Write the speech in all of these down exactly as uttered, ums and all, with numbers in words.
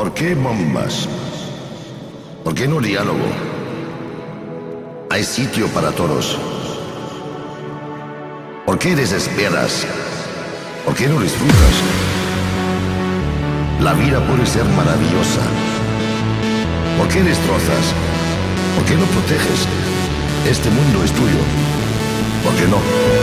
¿Por qué bombas? ¿Por qué no diálogo? Hay sitio para todos. ¿Por qué desesperas? ¿Por qué no disfrutas? La vida puede ser maravillosa. ¿Por qué destrozas? ¿Por qué no proteges? Este mundo es tuyo. ¿Por qué no?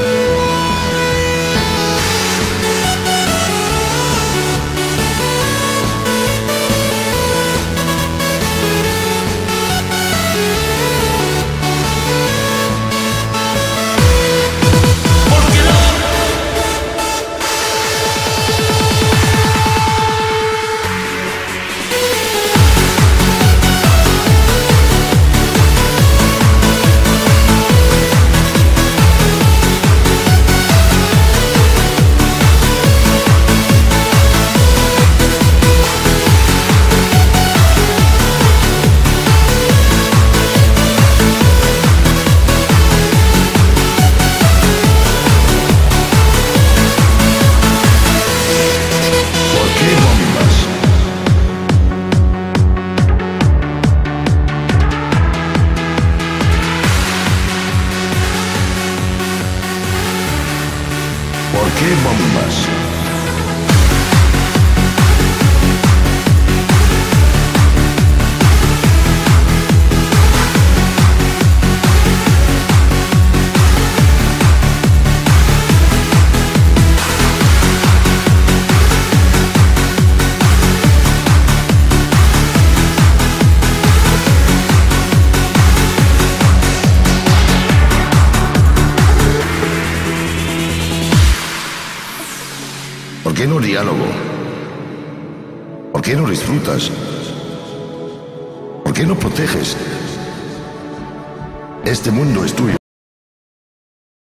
¿Por qué bombas? ¿Por qué no diálogo? ¿Por qué no disfrutas? ¿Por qué no proteges? Este mundo es tuyo.